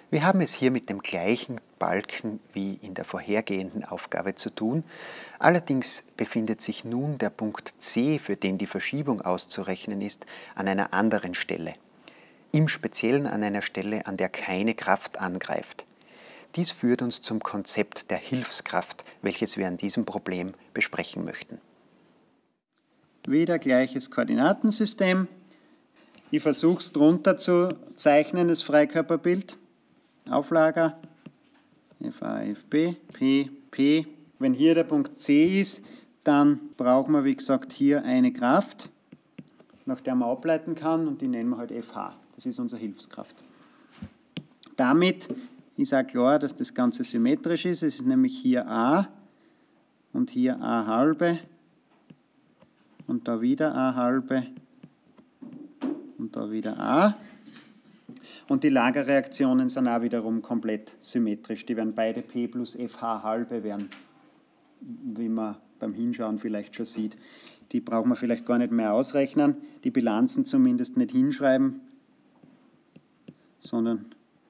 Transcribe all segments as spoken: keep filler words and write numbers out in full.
Wir haben es hier mit dem gleichen Balken wie in der vorhergehenden Aufgabe zu tun, allerdings befindet sich nun der Punkt C, für den die Verschiebung auszurechnen ist, an einer anderen Stelle. Im Speziellen an einer Stelle, an der keine Kraft angreift. Dies führt uns zum Konzept der Hilfskraft, welches wir an diesem Problem besprechen möchten. Wieder gleiches Koordinatensystem. Ich versuche es drunter zu zeichnen, das Freikörperbild. Auflager, F A, F B, P, P. Wenn hier der Punkt C ist, dann brauchen wir, wie gesagt, hier eine Kraft, nach der man ableiten kann, und die nennen wir halt F H. Das ist unsere Hilfskraft. Damit ist auch klar, dass das Ganze symmetrisch ist. Es ist nämlich hier A und hier A halbe und da wieder A halbe und da wieder A. Und die Lagerreaktionen sind auch wiederum komplett symmetrisch. Die werden beide P plus F H halbe werden, wie man beim Hinschauen vielleicht schon sieht. Die brauchen wir vielleicht gar nicht mehr ausrechnen, die Bilanzen zumindest nicht hinschreiben, sondern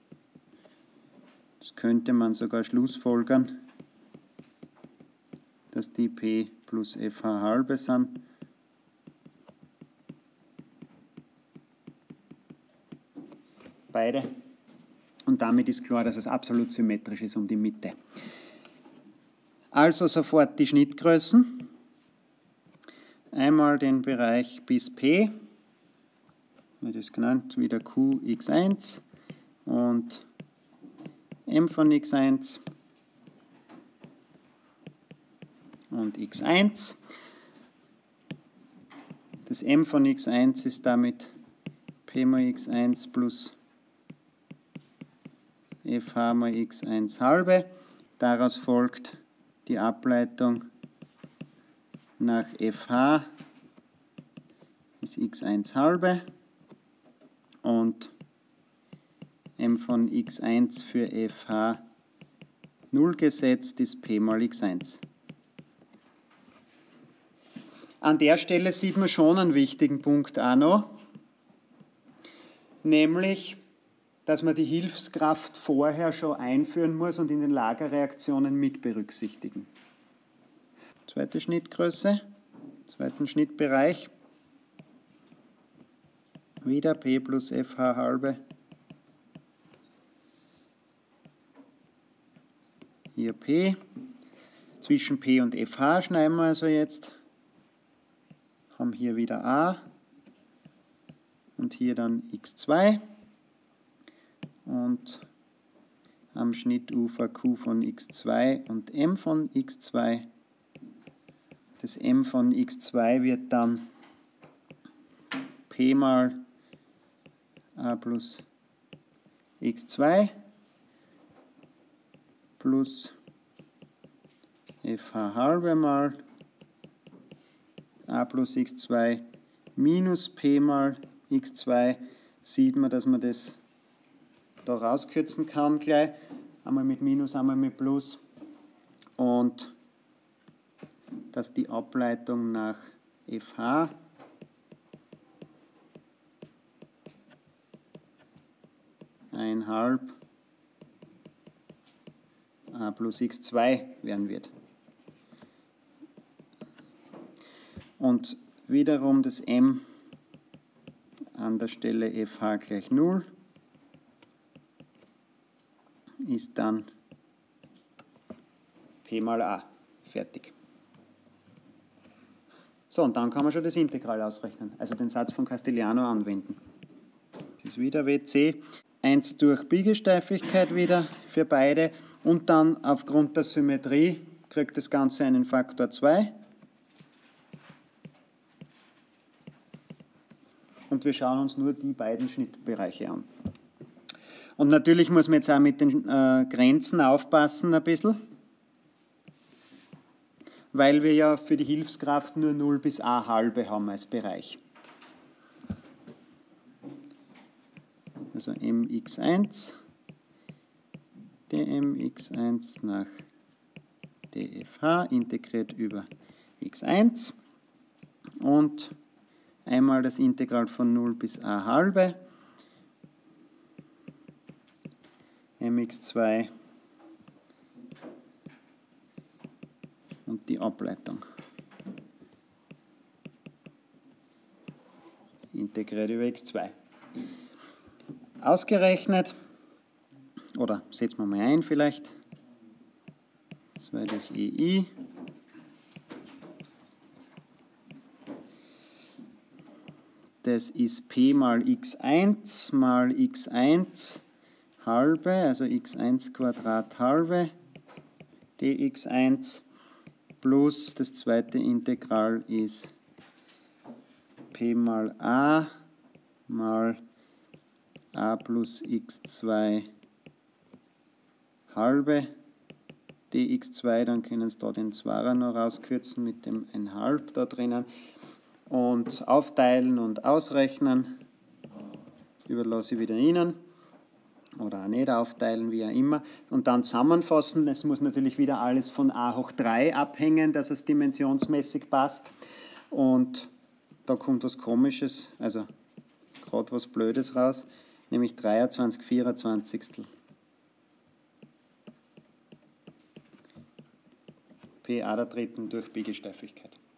das könnte man sogar schlussfolgern, dass die P plus F H halbe sind. Beide. Und damit ist klar, dass es absolut symmetrisch ist um die Mitte. Also sofort die Schnittgrößen. Einmal den Bereich bis P, wird das genannt, wieder Q x eins und M von x eins und x eins. Das M von x eins ist damit P mal x eins plus F H mal x eins halbe. Daraus folgt die Ableitung nach F H ist x eins halbe und M von x eins für F H null gesetzt ist P mal x eins. An der Stelle sieht man schon einen wichtigen Punkt auch noch, nämlich dass man die Hilfskraft vorher schon einführen muss und in den Lagerreaktionen mit berücksichtigen. Zweite Schnittgröße, zweiten Schnittbereich, wieder P plus F H halbe, hier P, zwischen P und F H schneiden wir also jetzt, haben hier wieder A und hier dann x zwei. Und am Schnittufer Q von x zwei und M von x zwei. Das M von x zwei wird dann P mal A plus x zwei plus F H halbe mal A plus x zwei minus P mal x zwei. Sieht man, dass man das da rauskürzen kann gleich, einmal mit Minus, einmal mit Plus, und dass die Ableitung nach F H eins halb A plus x zwei werden wird. Und wiederum das M an der Stelle F H gleich null ist dann P mal A. Fertig. So, und dann kann man schon das Integral ausrechnen, also den Satz von Castigliano anwenden. Das ist wieder W C. eins durch Biegesteifigkeit wieder für beide und dann aufgrund der Symmetrie kriegt das Ganze einen Faktor zwei. Und wir schauen uns nur die beiden Schnittbereiche an. Und natürlich muss man jetzt auch mit den äh, Grenzen aufpassen ein bisschen, weil wir ja für die Hilfskraft nur null bis A halbe haben als Bereich. Also M x eins, dm x eins nach dfh integriert über x eins und einmal das Integral von null bis A halbe m x zwei und die Ableitung. Integriert über x zwei. Ausgerechnet, oder setzen wir mal ein vielleicht, zwei durch E I. Das ist p mal x eins mal x eins halbe, also x eins Quadrat halbe dx eins plus das zweite Integral ist p mal a mal a plus x zwei halbe dx zwei, dann können Sie da den Zweier noch rauskürzen mit dem ein Halb da drinnen. Und aufteilen und ausrechnen überlasse ich wieder Ihnen. Oder auch nicht aufteilen, wie auch immer. Und dann zusammenfassen. Es muss natürlich wieder alles von a hoch drei abhängen, dass es dimensionsmäßig passt. Und da kommt was Komisches, also gerade was Blödes raus, nämlich dreiundzwanzig vierundzwanzigstel. P a der dritten durch Biegesteifigkeit.